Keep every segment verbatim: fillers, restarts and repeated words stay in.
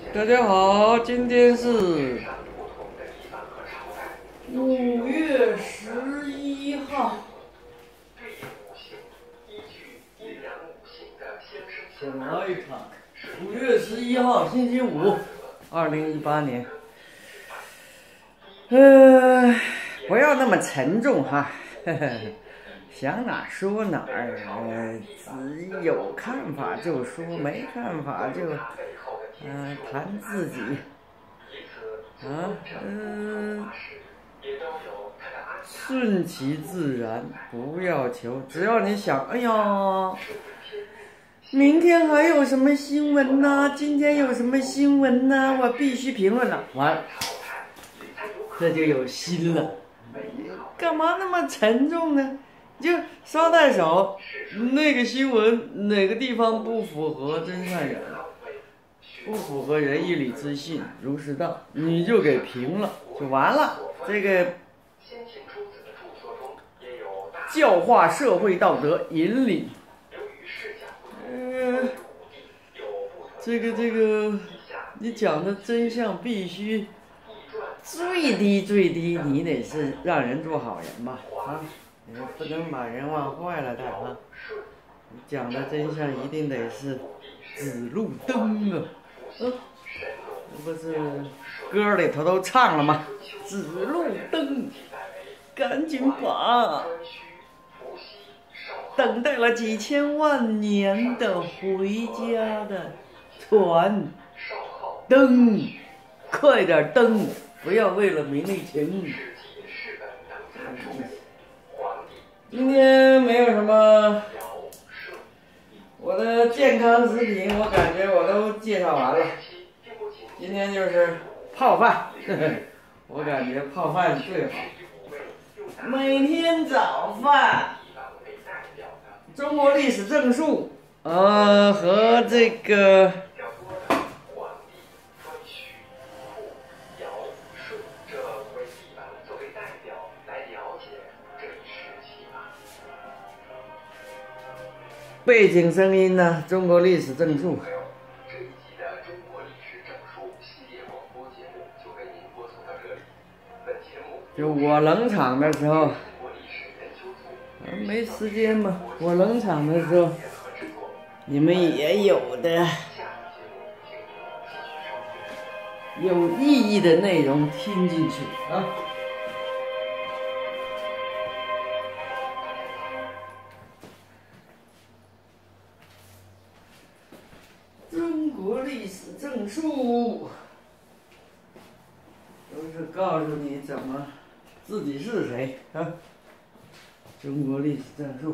大家好，今天是五月十一号。先来看，五月十一号，星期五， 二零一八年。呃，不要那么沉重哈，呵呵，想哪说哪儿，呃，只有看法就说，没看法就，呃，谈自己，啊，嗯、呃，顺其自然，不要求，只要你想，哎呀。明天还有什么新闻呢？今天有什么新闻呢？我必须评论了。完了，这就有心了。干嘛那么沉重呢？就捎带手，那个新闻哪个地方不符合真善忍，不符合仁义礼智信儒释道，你就给评了，就完了。这个教化社会道德，引领。呃，这个这个，你讲的真相必须最低最低，你得是让人做好人吧，啊，你不能把人往坏了带啊。你讲的真相一定得是指路灯啊，嗯，不是歌里头都唱了吗？指路灯，赶紧把。等待了几千万年的回家的船登，快点登，不要为了名利情。今天没有什么，我的健康食品我感觉我都介绍完了。今天就是泡饭，呵呵，我感觉泡饭最好。每天早饭。中国历史正数，呃，和这个背景声音呢，中国历史正数。就我冷场的时候。没时间嘛，我冷场的时候，你们也有的有意义的内容听进去啊。中国历史正数都是告诉你怎么自己是谁啊。中国历史正数。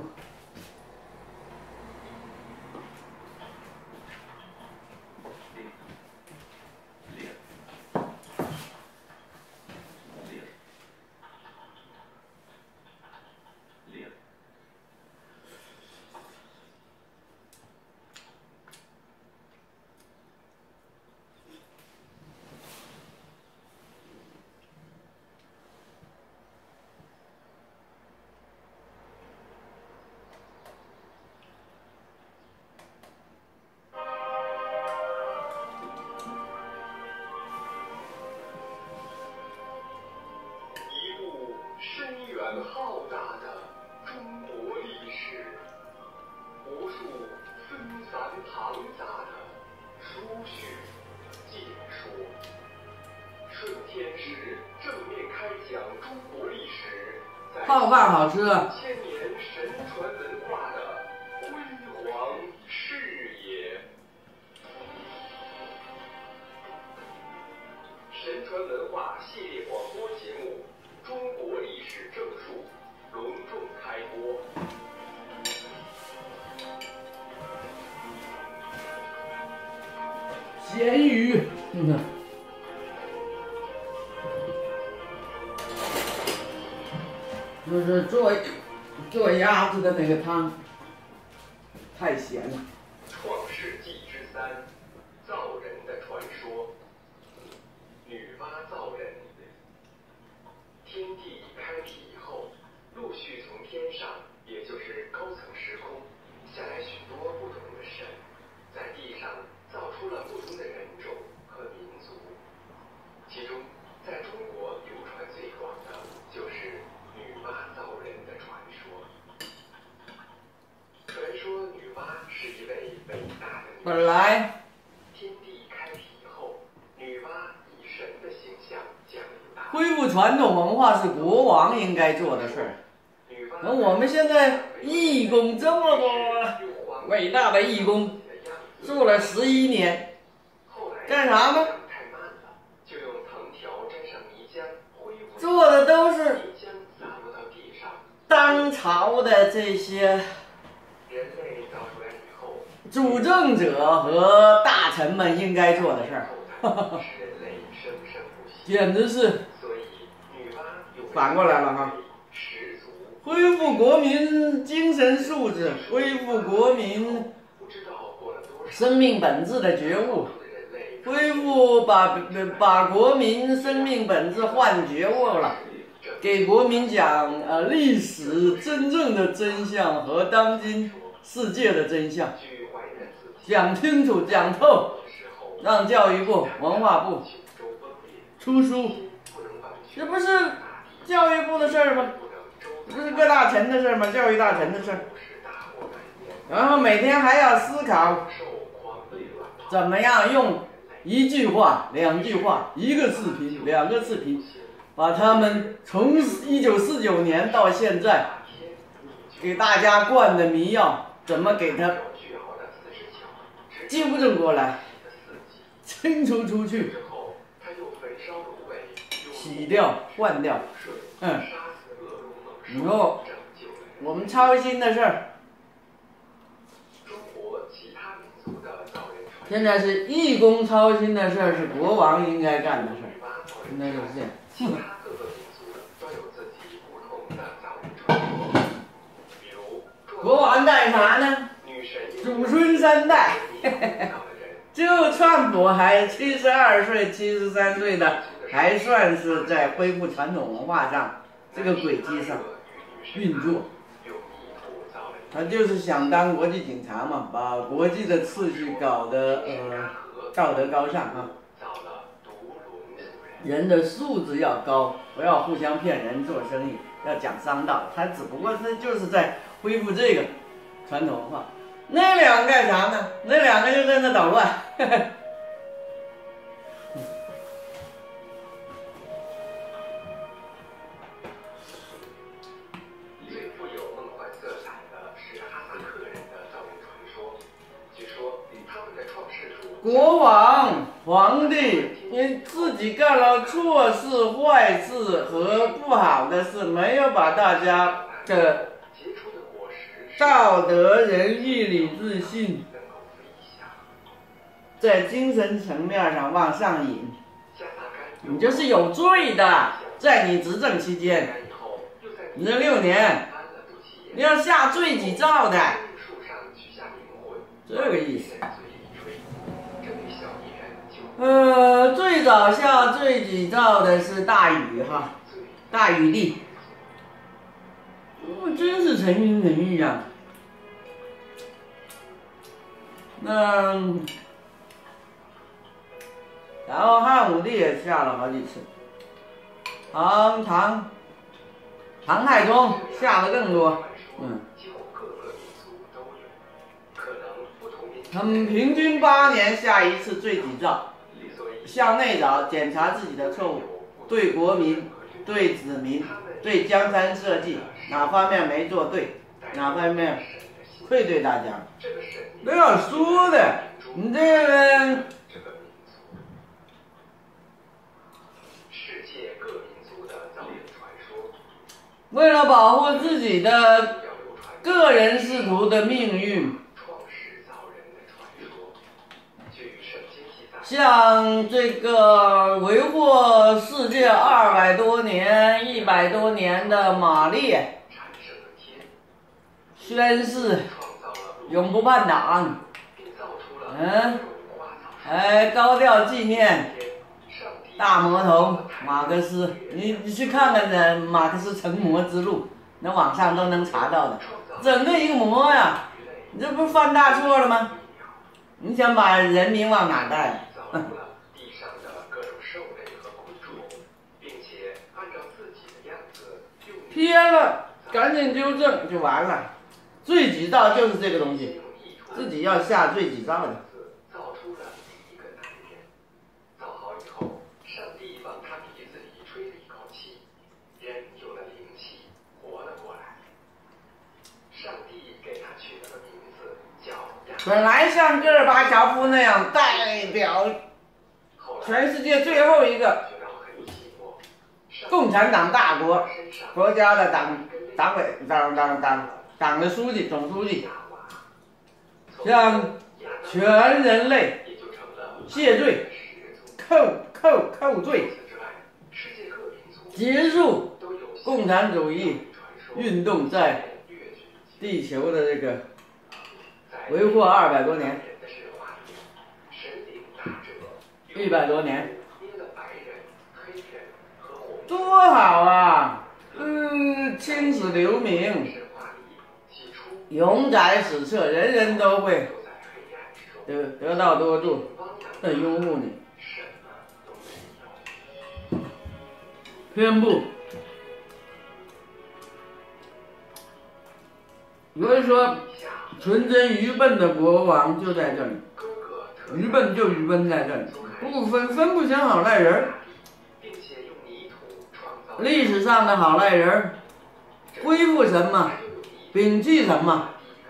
浩大的中国历史，无数纷繁庞杂的书序解说。顺天时正面开讲中国历史， 泡饭好吃啊！ 千年神传文化的辉煌视野。神传文化系列广播节目《中国历史正数》隆重开播。 咸鱼，嗯，就是做做鸭子的那个汤，太咸了。 创世纪之三，造人的传说。女娲造人。天地开辟以后，陆续从天上，也就是高层时空，下来许多不同的神，在地上造出了不同的人种和本来天地开辟以后，女娲以神的形象降临大地。 恢复传统文化是国王应该做的事儿。那我们现在义工这么多伟大的义工，做了十一年，干啥呢？做的都是当朝的这些主政者和大臣们应该做的事儿，简直是反过来了哈！恢复国民精神素质，恢复国民生命本质的觉悟，恢复把把国民生命本质换觉悟了，给国民讲呃历史真正的真相和当今世界的真相，讲清楚讲透，让教育部、文化部出书，这不是教育部的事儿吗？不是各大臣的事吗？教育大臣的事。然后每天还要思考，怎么样用一句话、两句话、一个视频、两个视频，把他们从一九四九年到现在给大家灌的迷药，怎么给他纠正过来，清除出去，洗掉、换掉，嗯。以后我们操心的事儿，现在是义工操心的事儿，是国王应该干的事儿，现在就是这样。国王干啥呢？祖孙三代，就川普还七十二岁、七十三岁的，还算是在恢复传统文化上这个轨迹上运作，他就是想当国际警察嘛，把国际的秩序搞得呃道德高尚啊，人的素质要高，不要互相骗人，做生意要讲商道。他只不过是就是在恢复这个传统文化。那两个干啥呢？那两个就在那捣乱。呵呵国王、皇帝，你自己干了错事、坏事和不好的事，没有把大家的道德、仁义、礼智信在精神层面上往上引，你就是有罪的。在你执政期间，你这六年，你要下罪己诏的，这个意思。呃，最早下罪己诏的是大禹哈，大禹帝，哦，真是沉云沉玉啊。那，然后汉武帝也下了好几次，唐唐唐太宗下的更多，嗯，他们平均八年下一次罪己诏。向内找，检查自己的错误，对国民、对子民、对江山社稷哪方面没做对，哪方面愧对大家，都要说的。你这个为了保护自己的个人仕途的命运，像这个维护世界二百多年、一百多年的马列，宣誓永不叛党，嗯，还高调纪念大魔头马克思。你你去看看这马克思成魔之路，那网上都能查到的，整个一个魔呀！你这不是犯大错了吗？你想把人民往哪带？ 地上的各种兽类和昆虫，并且按照自己的样子偏了，赶紧纠正就完了。罪己诏就是这个东西， 自己要下罪己造的。 造出了第一个男人，造好以后，上帝往他鼻子里吹了一口气，人有了灵气，活了过来。上帝给他取了个名字叫亚。 本来像戈尔巴乔夫那样代表全世界最后一个共产党大国国家的党党委党党党党的书记总书记，向全人类谢罪、扣扣扣罪，结束共产主义运动在地球的这个维护二百多年，一百多年，多好啊！嗯，青史留名，永载史册，人人都会得得道多助，的拥护你。偏不，有人说，纯真愚笨的国王就在这里，愚笨就愚笨在这里，不分分不清好赖人。历史上的好赖人，恢复什么，摒弃什么，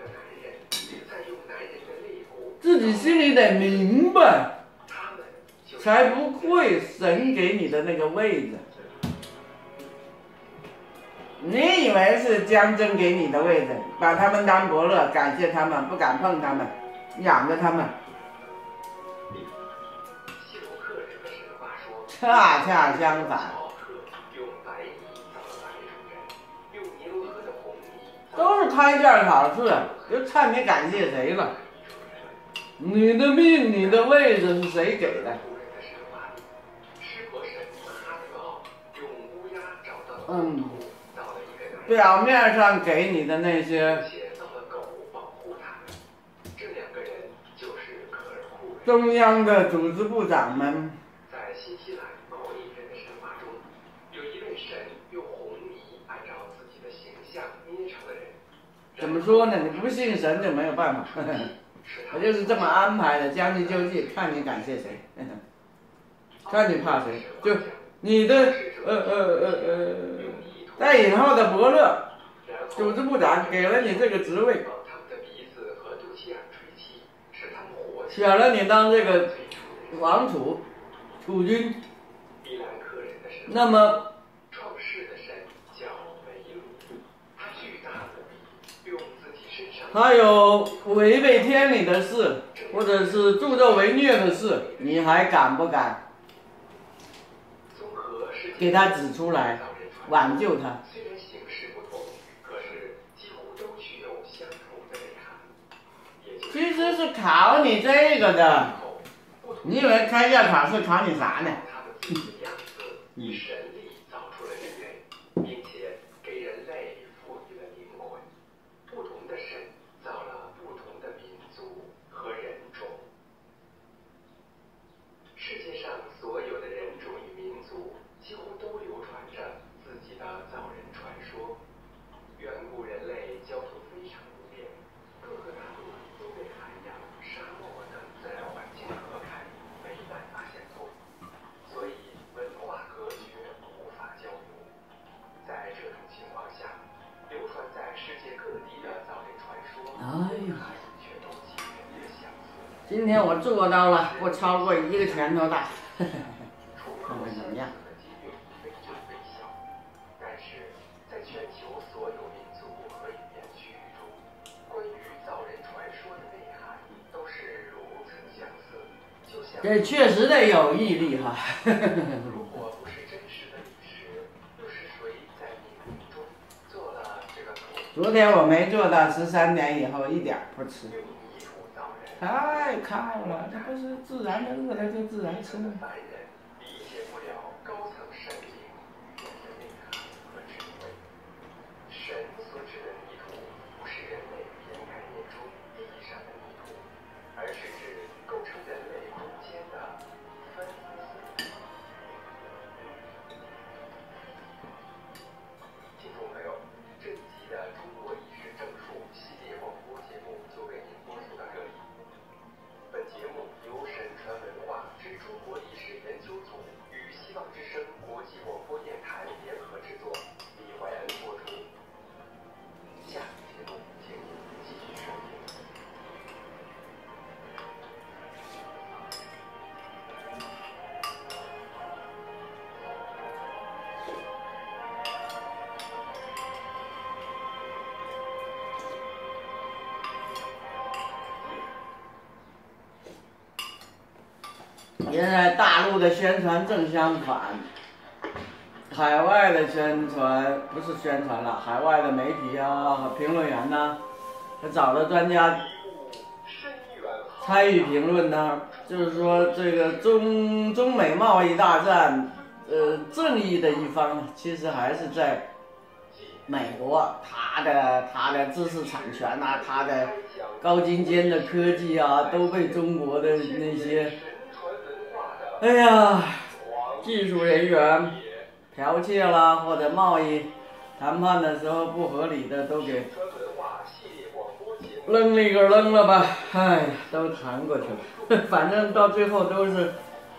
自己心里得明白，才不会神给你的那个位置。你以为是江真给你的位置，把他们当伯乐，感谢他们，不敢碰他们，养着他们。恰恰相反，都是开件好事，就看你感谢谁了。你的命，你的位置是谁给的？嗯，表面上给你的那些中央的组织部长们， 在新西兰某一人的神话中，有一位神用红泥按照自己的形象捏成的人。 怎么说呢？你不信神就没有办法，我就是这么安排的，将计就计，看你感谢谁，看你怕谁。就你的呃呃呃呃，在引号的伯乐，组织部长给了你这个职位，选了你当这个王储、储君，那么他有违背天理的事，或者是助纣为虐的事，你还敢不敢给他指出来，挽救他？其实是考你这个的，你以为开价考试考你啥呢？嗯。世界上所有的人种与民族几乎都流传着自己的造人传说。远古人类交通非常不便，各个大陆都被海洋、沙漠等自然环境隔开，没办法相通，所以文化隔绝，无法交流。在这种情况下，流传在世界各地的造人传说，哎呀，却都惊人的相似。今天我做到了，不超过一个拳头大，看看怎么样？但是，在全球所有民族和语言区域中，关于造人传说的内涵都是如此相似，就像这确实得有毅力哈。如果不是真实的历史，又是谁在冥冥中做了这个？昨天我没做到十三点以后一点不吃。太靠了，这不是自然的饿了就自然吃了。理解不了高层神灵语言的内涵和智慧。神所指的泥土，不是人类语言概念中地上的泥土，而是指构成人类空间的分子。听众朋友，这一集的中国历史证书系列广播节目就为您播出到这里。 现在大陆的宣传正相反，海外的宣传不是宣传了，海外的媒体啊和评论员呐、他找了专家参与评论呢，就是说这个中中美贸易大战，呃，正义的一方其实还是在美国，他的他的知识产权呐、啊，他的高精尖的科技啊，都被中国的那些，哎呀，技术人员剽窃啦，或者贸易谈判的时候不合理的都给扔了一个扔了吧，哎，都谈过去了，反正到最后都是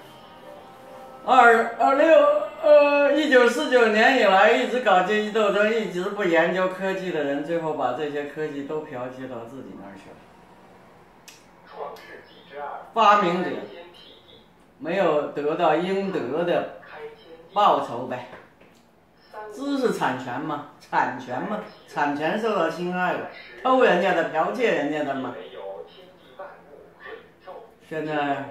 二二六呃一九四九年以来一直搞阶级斗争，一直不研究科技的人，最后把这些科技都剽窃到自己那儿去了。发明者没有得到应得的报酬呗。知识产权嘛，产权嘛，产权受到侵害了，偷人家的，剽窃人家的嘛。现在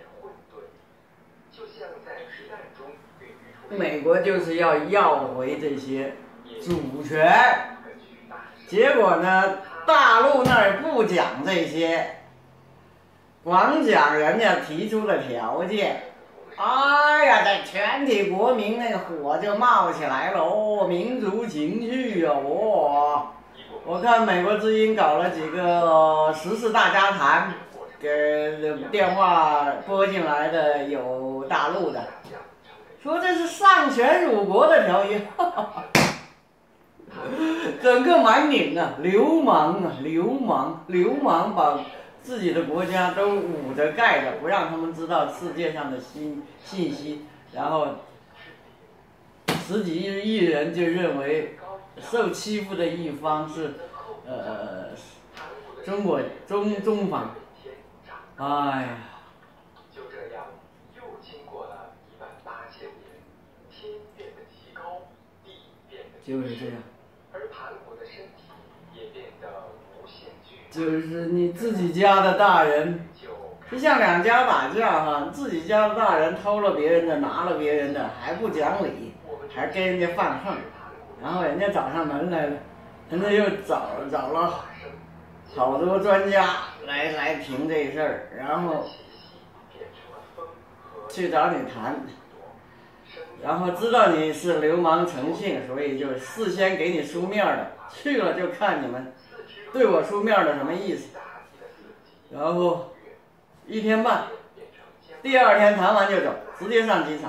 美国就是要要回这些主权，结果呢，大陆那儿不讲这些，光讲人家提出的条件。哎呀，这全体国民那个火就冒起来了哦，民族情绪啊！哦，我看美国之音搞了几个时事大家谈，给电话拨进来的有大陆的，说这是丧权辱国的条约，哈哈哈，整个满拧啊，流氓啊，流氓，流氓把自己的国家都捂着盖着，不让他们知道世界上的信信息，然后十几亿人就认为受欺负的一方是呃中国中中方，哎呀， 就这样又经过了一万八千年，天变得极高，地变得就是这样， 而盘古的身体也变得无限巨大。 就是你自己家的大人，就像两家打架哈，自己家的大人偷了别人的，拿了别人的，还不讲理，还跟人家犯横，然后人家找上门来了，人家又找找了好多专家来来评这事儿，然后去找你谈，然后知道你是流氓成性，所以就事先给你书面的，去了就看你们对我书面的什么意思，然后一天半，第二天谈完就走，直接上机场。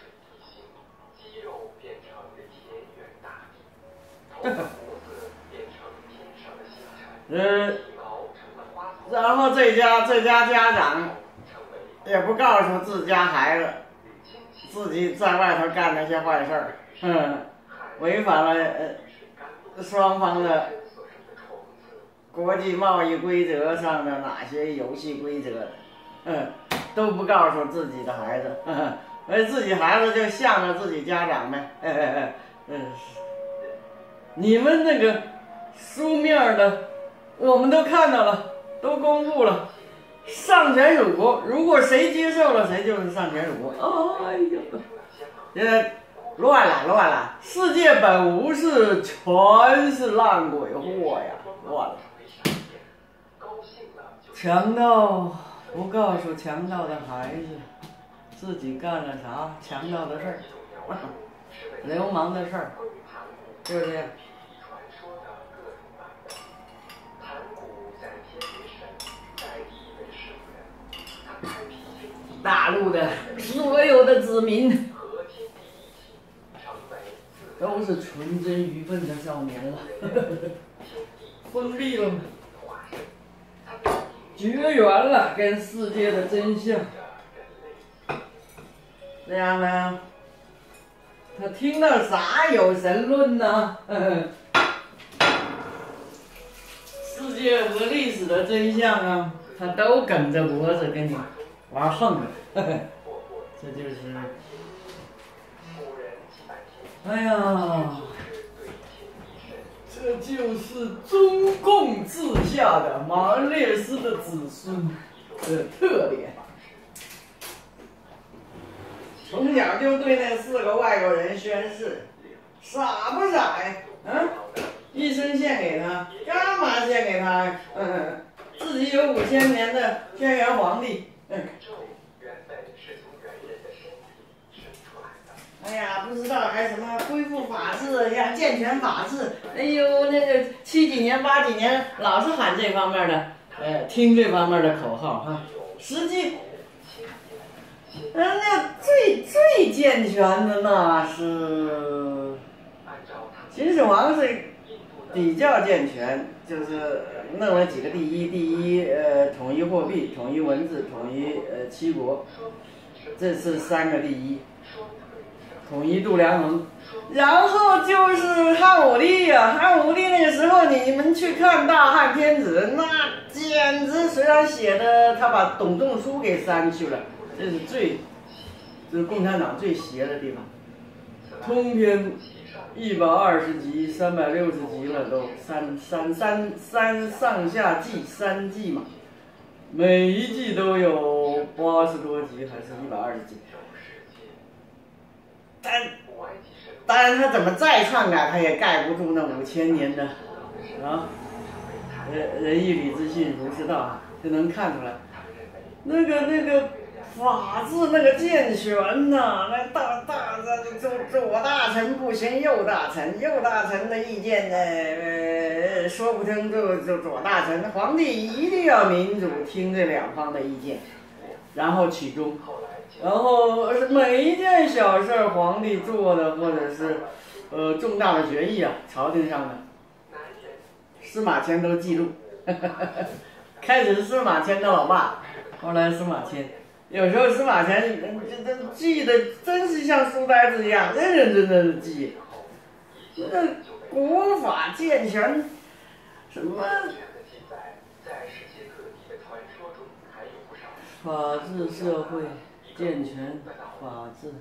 呃，然后这家这家家长也不告诉自家孩子，自己在外头干那些坏事儿，嗯，违反了呃双方的国际贸易规则上的哪些游戏规则，嗯，都不告诉自己的孩子，嗯，而自己孩子就向着自己家长呗，嘿嘿嘿，嗯，你们那个书面的我们都看到了，都公布了，丧权辱国，如果谁接受了谁就是丧权辱国。哎呀，现在乱了乱了，世界本无事，全是烂鬼货呀，乱了。强盗不告诉强盗的孩子自己干了啥强盗的事儿，流氓的事儿，就是这样。大陆的所有的子民都是纯真愚笨的少年了，封闭了，绝缘了跟世界的真相。这样呢，他听到啥有神论呢？世界和历史的真相啊，他都梗着脖子跟你玩横的，这就是，哎呀，这就是中共治下的马恩列斯的子孙的特点。 从小就对那四个外国人宣誓，傻不傻呀？嗯，一生献给他，干嘛献给他？嗯，自己有五千年的轩辕皇帝。嗯。哎呀，不知道还什么恢复法治呀、健全法治，哎呦，那个七几年、八几年老是喊这方面的，呃，听这方面的口号哈。实际，人家最最健全的那是秦始皇是比较健全，就是弄了几个第一，第一呃统一货币、统一文字、统一呃七国，这是三个第一。统一度量衡，然后就是汉武帝呀、啊，汉武帝那个时候你你们去看《大汉天子》，那简直虽然写的他把董仲舒给删去了，这是最，这是共产党最邪的地方。通篇一百二十集、三百六十集了都，三三三三上下季三季嘛，每一季都有八十多集，还是一百二十集。但当然，他怎么再篡改，他也盖不住那五千年的啊，仁仁义礼智信儒释道啊，就能看出来，那个那个法治那个健全呐、啊，那大大的左左大臣不行右大臣，右大臣的意见呢，呃，说不听就就左大臣，皇帝一定要民主，听这两方的意见，然后取中。然后每一件小事皇帝做的，或者是呃重大的决议啊，朝廷上的司马迁都记录。开始司马迁的老爸，后来司马迁，有时候司马迁这这记的真是像书呆子一样，认认真真的记。那国法健全，什么法治社会。健全法治，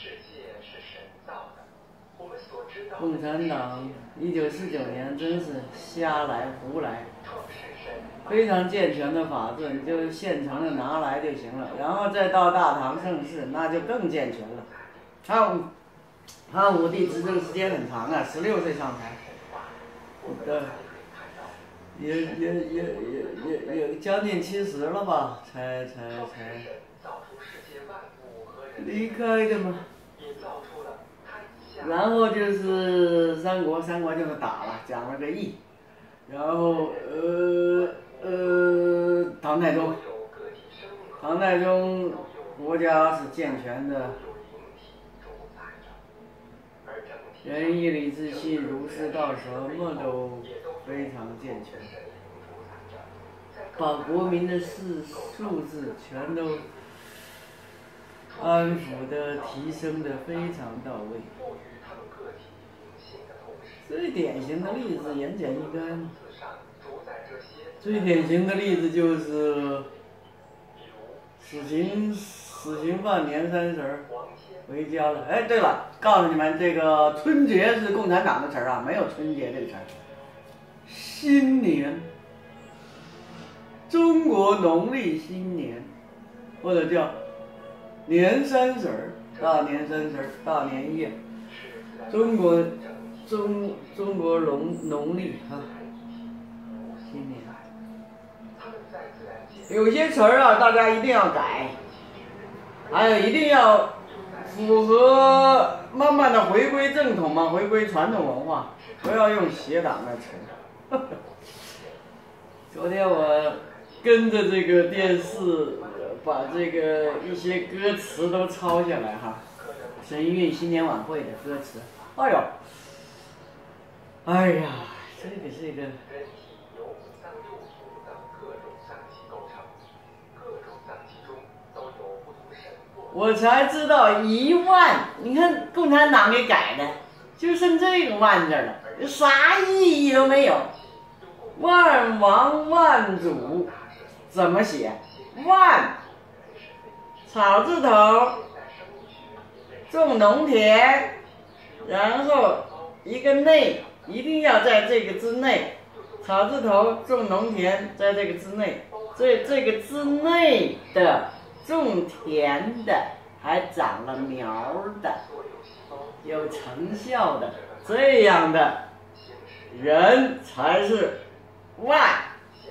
共产党一九四九年真是瞎来胡来，非常健全的法治，你就现成的拿来就行了，然后再到大唐盛世，那就更健全了。汉武汉武帝执政时间很长啊，十六岁上台，对，也也也也也也将近七十了吧，才才才。离开的嘛，然后就是三国，三国就是打了，讲了个义，然后呃呃唐太宗，唐太宗国家是健全的，仁义礼智信儒释道什么都非常健全，把国民的素素质全都安抚的、提升的非常到位。最典型的例子，言简意赅。最典型的例子就是死刑死刑犯年三十儿回家了。哎，对了，告诉你们，这个春节是共产党的词儿啊，没有春节这个词儿。新年，中国农历新年，或者叫年三十儿，大年三十儿，大年夜，中国中中国农农历啊，新年。有些词儿啊，大家一定要改，还有一定要符合，慢慢的回归正统嘛，回归传统文化，不要用邪党的词。昨天我跟着这个电视，把这个一些歌词都抄下来哈，神韵新年晚会的歌词。哎呦，哎呀，这个是一个。我才知道一万，你看共产党给改的，就剩这个万字了，啥意义都没有。万王万主怎么写？万，草字头，种农田，然后一个内，一定要在这个之内，草字头种农田，在这个之内，这这个之内的。种田的还长了苗的，有成效的，这样的人才是万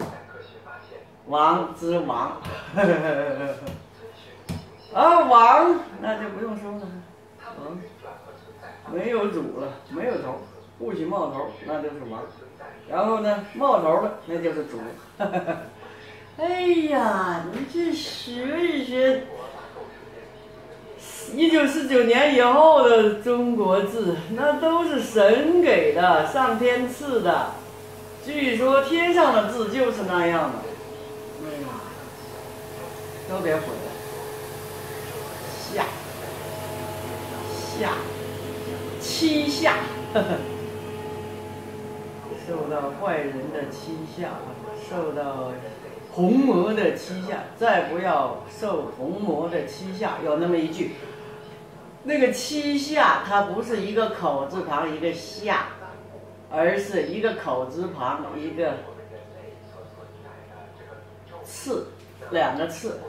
王之王。而王那就不用说了，王没有主了，没有头，不许冒头，那就是王。然后呢，冒头了，那就是主。哎呀，你去学一学一九四九年以后的中国字，那都是神给的，上天赐的。据说天上的字就是那样的。哎呀，都别毁了。下下欺下，呵呵，受到坏人的欺下，受到红魔的欺下，再不要受红魔的欺下。有那么一句，那个欺下它不是一个口字旁一个下，而是一个口字旁一个刺，两个刺。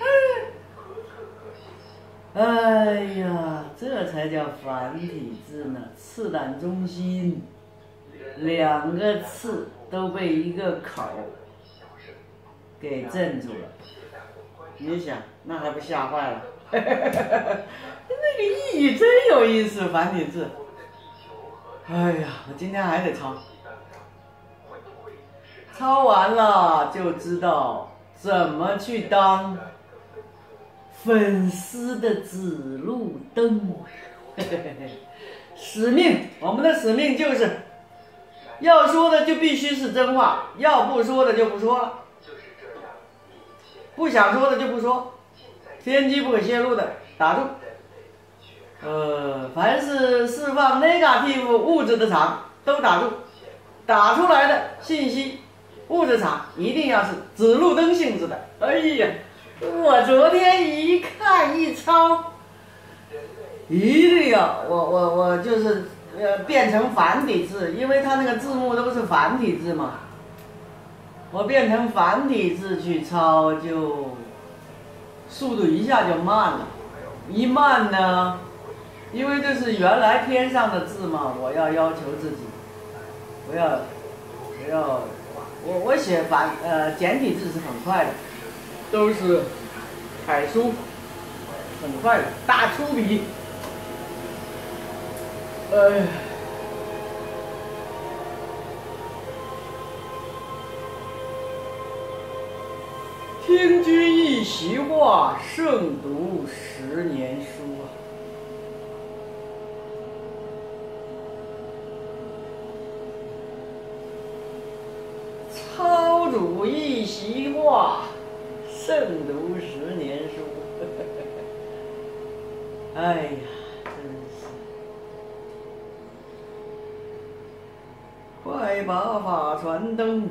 哎呀，这才叫繁体字呢！刺胆忠心，两个刺都被一个口给镇住了。你想，那还不吓坏了？那个意义真有意思，繁体字。哎呀，我今天还得抄，抄完了就知道怎么去当粉丝的指路灯。使命，我们的使命就是要说的就必须是真话，要不说的就不说了，不想说的就不说，天机不可泄露的打住。呃，凡是释放 negative 物质的场都打住，打出来的信息物质场一定要是指路灯性质的。哎呀，我昨天一看一抄，一定要我我我就是呃变成繁体字，因为它那个字幕都是繁体字嘛，我变成繁体字去抄，就速度一下就慢了。一慢呢，因为这是原来天上的字嘛，我要要求自己，不要不要，我我写繁呃简体字是很快的。都是楷书，很快的大粗笔。哎，听君一席话，胜读十年书啊！操主一席话，胜读十年书。哎呀，真是快把法传灯！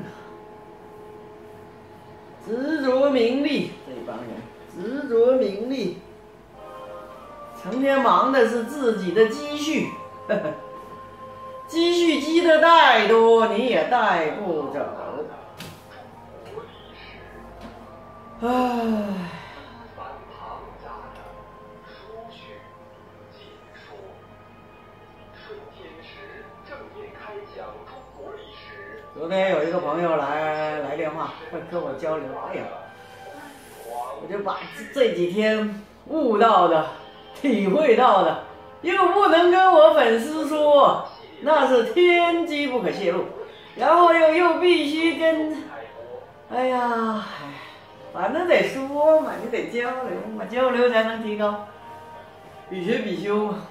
执着名利，这帮人执着名利，成天忙的是自己的积蓄，呵呵，积蓄积得太多，你也带不走。唉。昨天有一个朋友来来电话，跟我交流，哎呀，我就把这几天悟到的、体会到的，又不能跟我粉丝说，那是天机不可泄露，然后又又必须跟，哎呀，反正得说嘛，你得交流嘛，交流才能提高，比学比修嘛。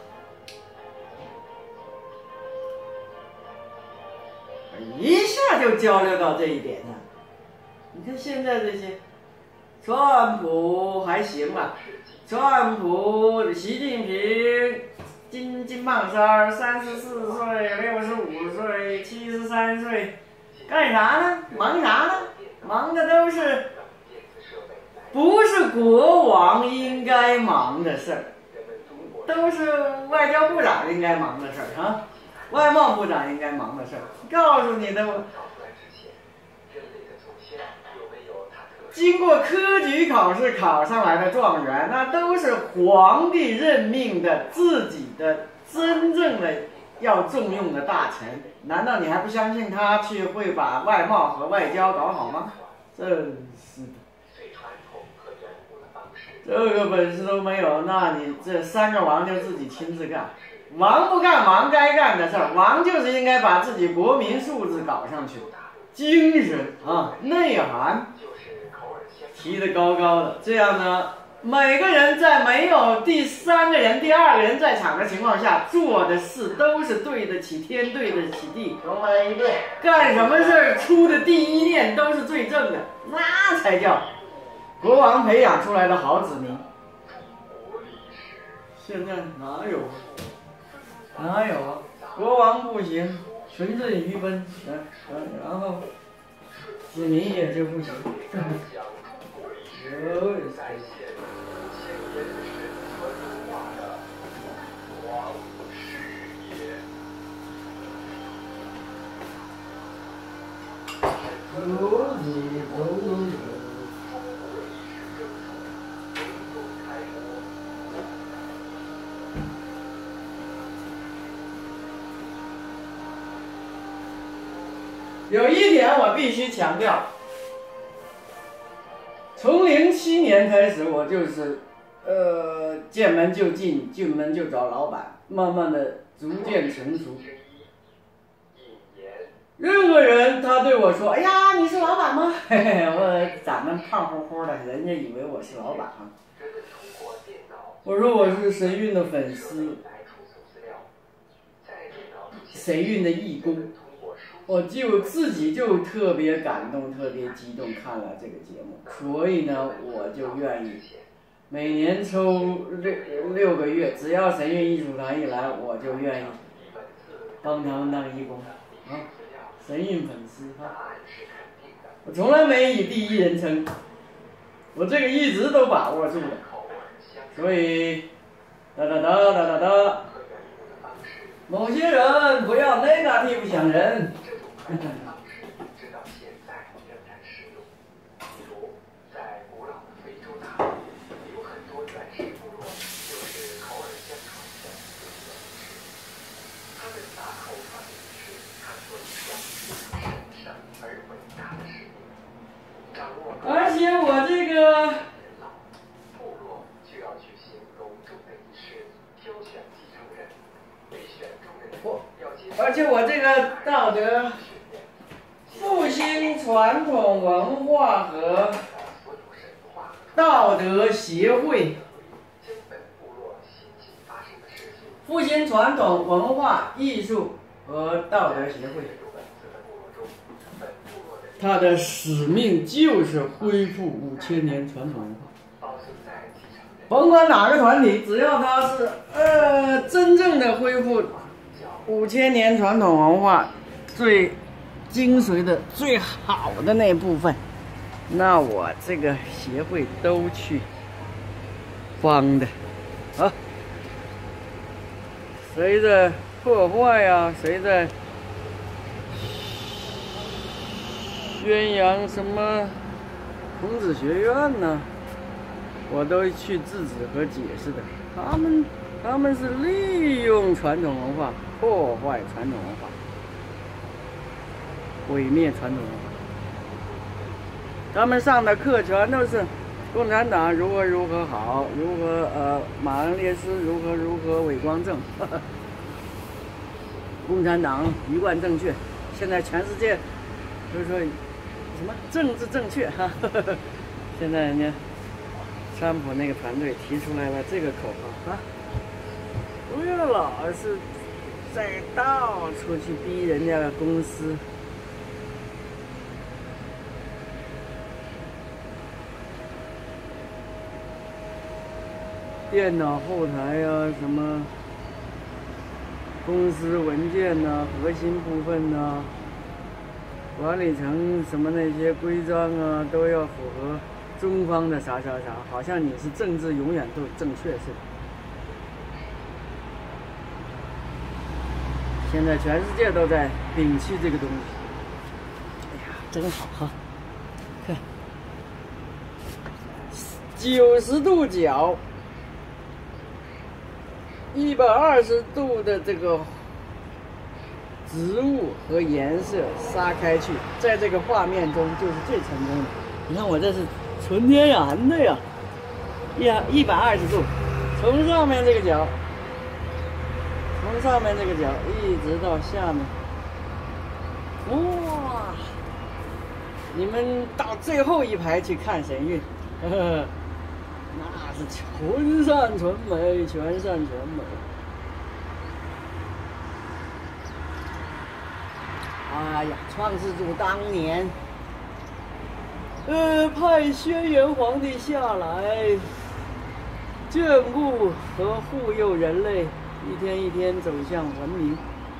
一下就交流到这一点上。你看现在这些，川普还行吧，川普、习近平、金金胖三儿，三十四岁、六十五岁、七十三岁，干啥呢？忙啥呢？忙的都是不是国王应该忙的事儿，都是外交部长应该忙的事儿啊。外贸部长应该忙的事儿，告诉你的， 经过科举考试考上来的状元，那都是皇帝任命的自己的真正的要重用的大臣。难道你还不相信他去会把外贸和外交搞好吗？真是的。这个本事都没有，那你这三个王就自己亲自干。王不干王该干的事儿，王就是应该把自己国民素质搞上去，精神啊内涵提得高高的，这样呢，每个人在没有第三个人、第二个人在场的情况下，做的事都是对得起天、对得起地。重来一遍，干什么事儿出的第一念都是最正的，那才叫国王培养出来的好子民。现在哪有？哪有啊？国王不行，群众愚笨，嗯嗯，然后子民也就不行。有一点我必须强调，从零七年开始，我就是，呃，见门就进，进门就找老板，慢慢的逐渐成熟。任何人他对我说：“哎呀，你是老板吗？”嘿嘿，我长得胖乎乎的，人家以为我是老板啊。我说我是神韵的粉丝，神韵的义工。我就自己就特别感动，特别激动，看了这个节目，所以呢，我就愿意每年抽六六个月，只要神韵艺术团一来，我就愿意帮他们当义工啊，神韵粉丝啊。我从来没以第一人称，我这个一直都把握住了，所以哒哒哒哒哒哒，某些人不要 negative 想人。这种方式直到现在仍然适用。比如，在古老的非洲大陆，有很多原始部落就是口耳相传的自己的仪式。他们把口传的仪式看作一项神圣而伟大的使命。掌握。而且我这个部落就要举行隆重的仪式，挑选继承人。被选中的人要接受。而且我这个道德。复兴传统文化和道德协会，复兴传统文化艺术和道德协会，它的使命就是恢复五千年传统文化。甭管哪个团体，只要它是呃真正的恢复五千年传统文化最精髓的最好的那部分，那我这个协会都去帮的啊。谁在破坏呀？谁在宣扬什么孔子学院呢？我都去制止和解释的。他们他们是利用传统文化破坏传统文化。毁灭传统文化，他们上的课全都是共产党如何如何好，如何呃马恩列斯如何如何伪光正，呵呵共产党一贯正确。现在全世界都说什么政治正确哈，呵呵现在人家川普那个团队提出来了这个口号啊，不要老是在到处去逼人家的公司。电脑后台呀、啊，什么公司文件呐、啊，核心部分呐、啊，管理层什么那些规章啊，都要符合中方的啥啥啥，好像你是政治永远都正确似的。现在全世界都在摒弃这个东西。哎呀，真好哈！看， 九十度角，一百二十度的这个植物和颜色撒开去，在这个画面中就是最成功的。你看我这是纯天然的呀，呀，一百二十度，从上面这个角，从上面这个角一直到下面，哇！你们到最后一排去看神韵，呵呵，那是纯善纯美，全善全美。哎呀，创世主当年，呃，派轩辕皇帝下来，眷顾和护佑人类，一天一天走向文明。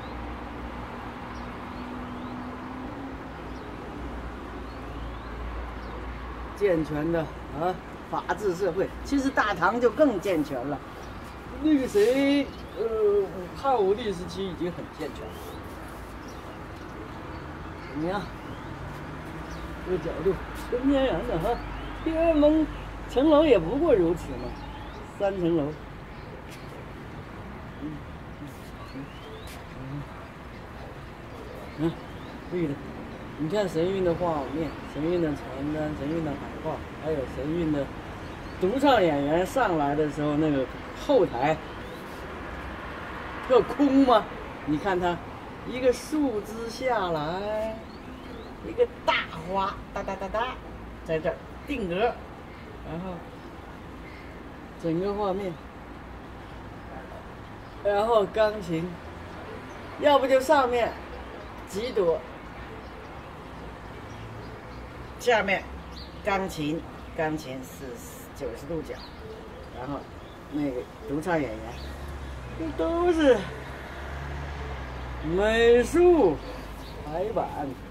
健全的啊，法治社会，其实大唐就更健全了。那个谁，呃，汉武帝时期已经很健全了。怎么样？这个角度，纯天然的哈，天安门层楼也不过如此嘛，三层楼。嗯嗯嗯嗯，绿的。你看神韵的画面，神韵的传单，神韵的海报，还有神韵的独唱演员上来的时候，那个后台特空吗？你看他一个树枝下来，一个大花哒哒哒哒，在这儿定格，然后整个画面，然后钢琴，要不就上面几朵。下面，钢琴，钢琴是九十度角，然后那个独唱演员，这都是美术排版。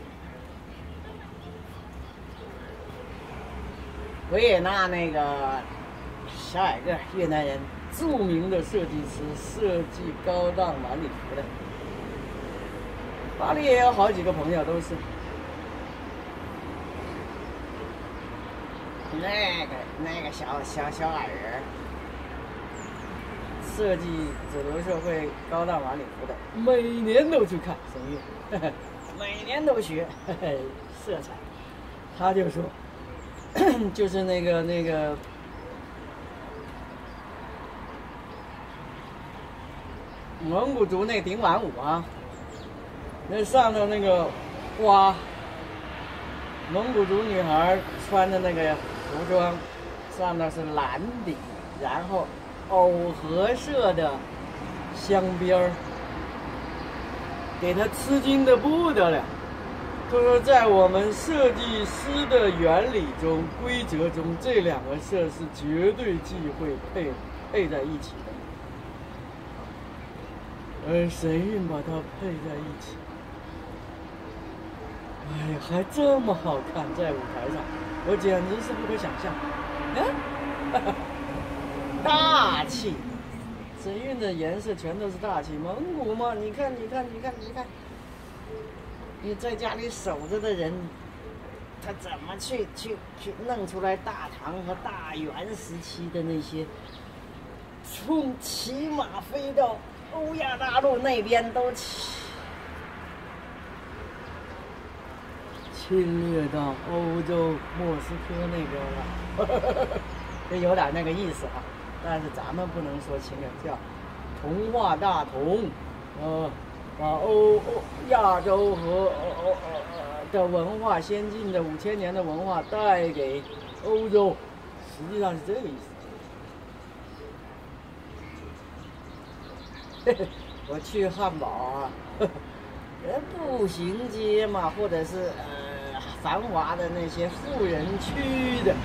维也纳那个小矮个越南人，著名的设计师，设计高档晚礼服的。巴黎也有好几个朋友都是。那个那个小小小矮人，设计主流社会高档晚礼服的，每年都去看神韵，每年都学呵呵色彩。他就说，就是那个那个蒙古族那顶晚舞啊，那上头那个花，蒙古族女孩穿的那个服装上面是蓝底，然后藕荷色的镶边儿，给他吃惊的不得了。他说，在我们设计师的原理中、规则中，这两个色是绝对忌讳配配在一起的，而神韵把它配在一起。哎呀，还这么好看，在舞台上，我简直是不可想象。嗯，大气，神韵的颜色全都是大气。蒙古嘛，你看，你看，你看，你看，你在家里守着的人，他怎么去去去弄出来大唐和大元时期的那些，从骑马飞到欧亚大陆那边都骑。侵略到欧洲莫斯科那边了，这有点那个意思啊。但是咱们不能说侵略，叫同化大同，呃，把欧欧亚洲和欧欧呃的文化先进的五千年的文化带给欧洲，实际上是这个意思。我去汉堡啊，人步行街嘛，或者是呃。繁华的那些富人区的，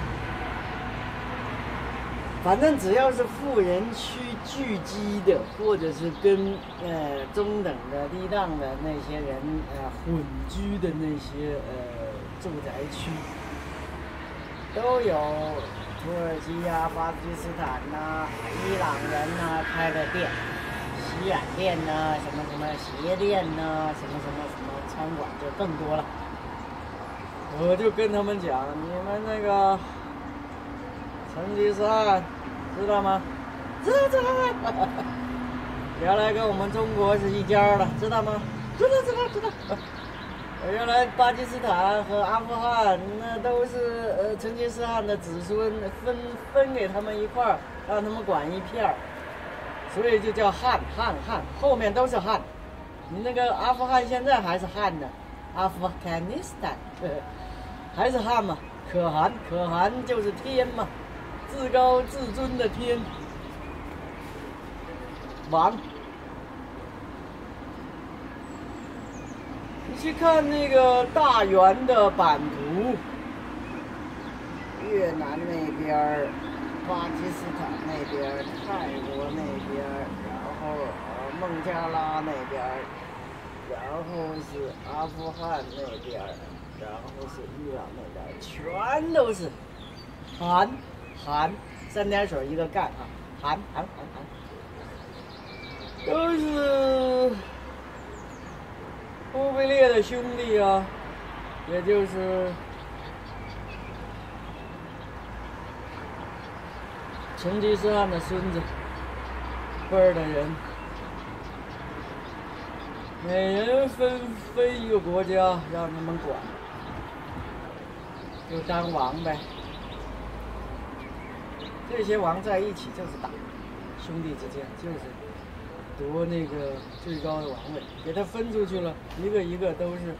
反正只要是富人区聚集的，或者是跟呃中等的、低档的那些人呃混居的那些呃住宅区，都有土耳其呀、巴基斯坦呐、伊朗人呐开的店，洗染店呐、什么什么鞋店呐、什么什么什么餐馆就更多了。我就跟他们讲，你们那个成吉思汗，知道吗？知道知道。原来跟我们中国是一家的，知道吗？知道知道知道。原来巴基斯坦和阿富汗那都是呃成吉思汗的子孙，分分给他们一块儿，让他们管一片儿，所以就叫汉汉汉，后面都是汉。你那个阿富汗现在还是汉呢，阿富汗尼斯坦，还是汉嘛？可汗可汗就是天嘛，至高至尊的天王。你去看那个大圆的版图，越南那边儿，巴基斯坦那边儿，泰国那边儿，然后呃孟加拉那边儿，然后是阿富汗那边儿，然后是伊朗那边儿，全都是韩韩三点水一个干啊，韩韩韩韩，都是忽必烈的兄弟啊，也就是成吉思汗的孙子辈儿的人，每人分分一个国家让他们管，就当王呗。这些王在一起就是打，兄弟之间就是夺那个最高的王位，给他分出去了，一个一个都是，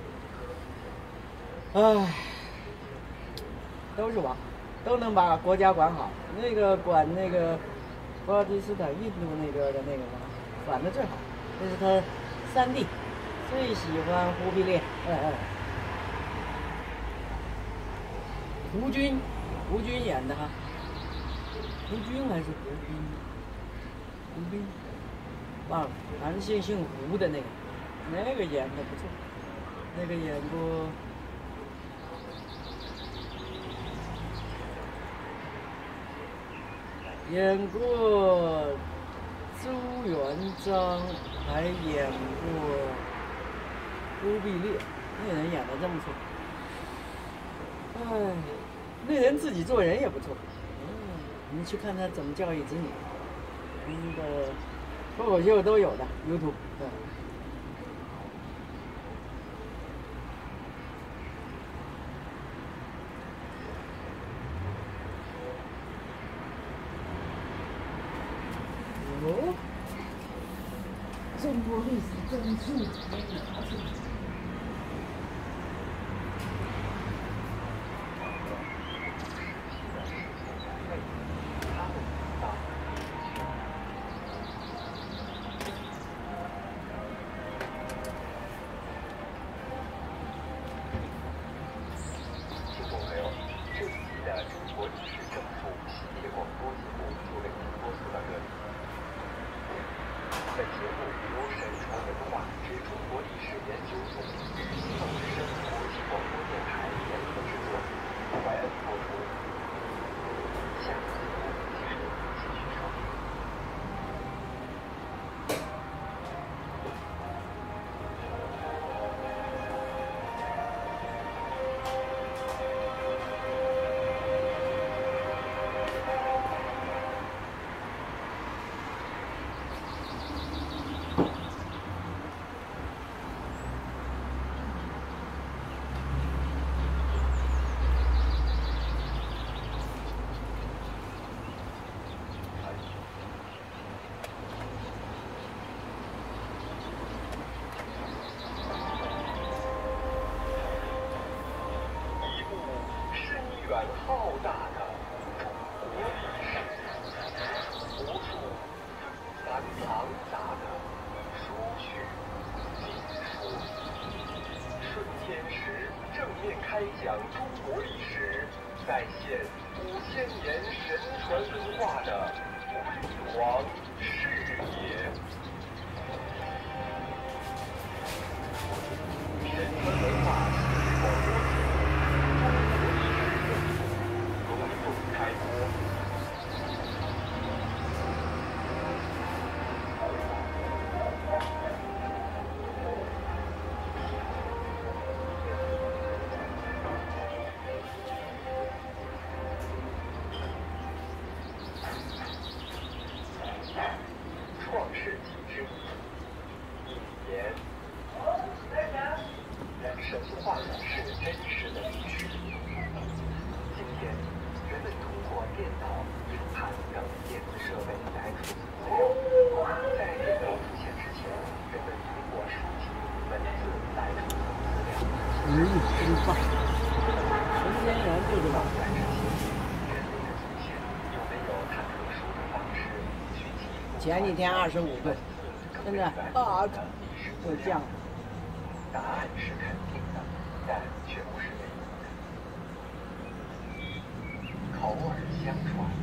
唉，都是王，都能把国家管好。那个管那个巴基斯坦、印度那边的那个王，管得最好，这是他三弟，最喜欢忽必烈。哎哎，胡军，胡军演的哈，胡军还是胡兵？胡兵。忘了，反正姓姓胡的那个，那个演的不错，那个演过，演过朱元璋，还演过忽必烈，那人演的真不错。哎，那人自己做人也不错。嗯，你去看他怎么教育子女，那个。脱口秀都有的 ，YouTube。对。哦，中国历史真书没拿出来。 本节目由沈传文化之中国历史研究所与西方之声国际广播电台联合制作，怀恩播出。下次节目请继续收听。远浩大的中国历史，无数纷繁庞杂的书序经书。顺天时正面开讲中国历史，再现五千年神传文化的辉煌视野。神传文化系广播节目。开播。 脑、硬盘等电子设备来储存资料。在电脑出现之前，人们通过书籍、文字来储存资料。 嗯，真棒！神仙园就知道。 在这些人类的祖先有没有他特殊的方式去记录？ 前几天二十五度，现在啊，又降了。 答案是肯定的，但却不是唯一的。口耳相传。